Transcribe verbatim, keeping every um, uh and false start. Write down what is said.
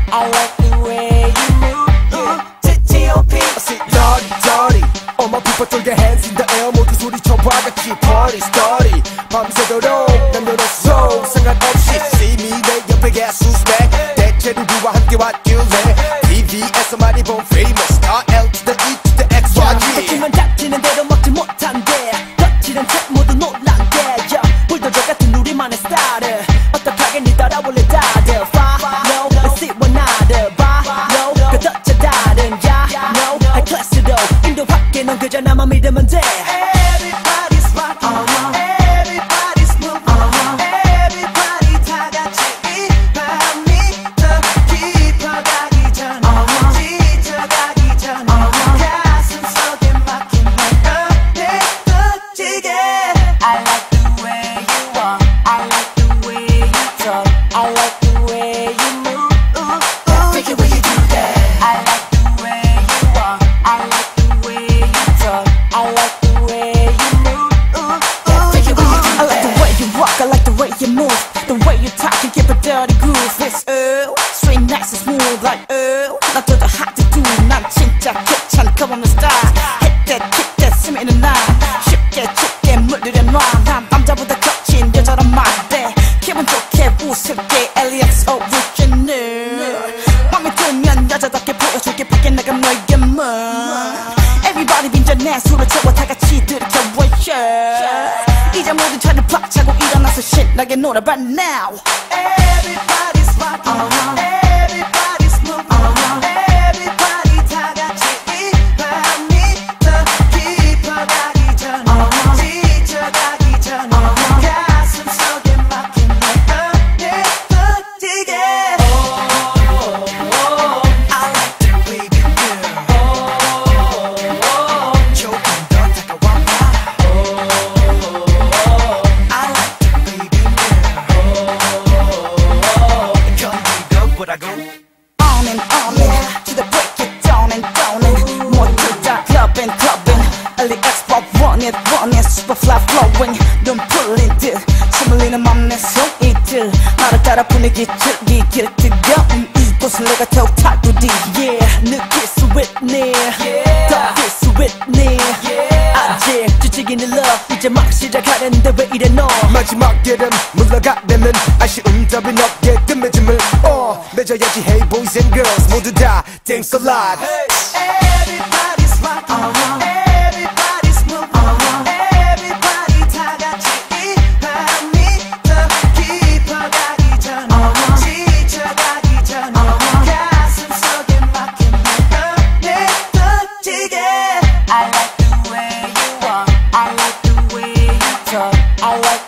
I like the way you move. T O P I say dirty, dirty. All my people throw your hands in the air. 모두 소리쳐봐 같이 party, starty. 밤새도록 남녀노소 상관없이 see me 내 옆에 get suspect. 대체 누구와 함께 왔길래 티비에서 많이 본 famous star L to the E to the X, Y, G. 하지만 닥치는 대로 먹지 못한대. 덕치는 책 모두 놀란대. 불도저 같은 우리만의 스타일을 어떡하겠니 따라올래 다들. Follow, let's see what 나를 follow. 그 덧쳐 다른 야, no, high class로 인도 밖에 넌 그저 나만 믿으면 돼. Everybody's rocking, everybody's moving, everybody 다 같이 이 밤이 더 깊어가기 전, 지쳐가기 전, 가슴 속에 막힌 내 터지게. I like the way you walk, I like the way you talk, I like the way you move. Figure when you do that. I like the way you walk, I like the way you talk, I like the way you move. Figure when you do that. I like the way you walk, I like the way you move, the way you talk and keep a dirty groove. It's uh, straight, nice and smooth like uh. 나 더 hot to do. 난 진짜 괜찮고 없는 style. Hit that, kick that, 스미는 나 쉽게 쉽게 물들여 놔. 난 남자보다 거친 여자란 말대. 기분 좋게 우습게 엘리엑스 original. 맘에 들면 여자답게 보여줄게. 밖에 나간 너의 문. Everybody 빈잔에 술을 채워 다 같이 들이켜 worship. 이제 모두 차를 팍 차고 일어나서 신나게 놀아봐 now. Everybody's rocking, everybody's moving, everybody 다 같이 이 밤이 더 깊어가기 전, 지쳐가기 전, 가슴 속에 막힌 내 터지게. I like the way you move. 조금 더 다가와봐. I like the way you move. 건드려보라고. On and on and to the break it down and down and 모두 다 clubbing clubbing. 엘리엑스 pop run it run it super fly flowing. 눈 풀린 듯 스물리는 맘 내 손이들 나를 따라 분위기 즐기길 뜨거운 이곳을 내가 더욱 타고디. Yeah 느낄 수 있네 더 뛸 수 있네. 아직 지치기는 love 이제 막 시작하는데 왜 이래 너. 마지막 길은 물러가려는 아쉬움 답이 없게 뜸해짐을 어 맺어야지. Hey boys and girls 모두 다 thanks a lot. Everybody's rocking, everybody's moving, everybody 다 같이 이 밤이 더 깊어가기 전, 지쳐가기 전, 가슴 속에 막힌 내 터지게. I like the way you walk, I like the way you talk, I like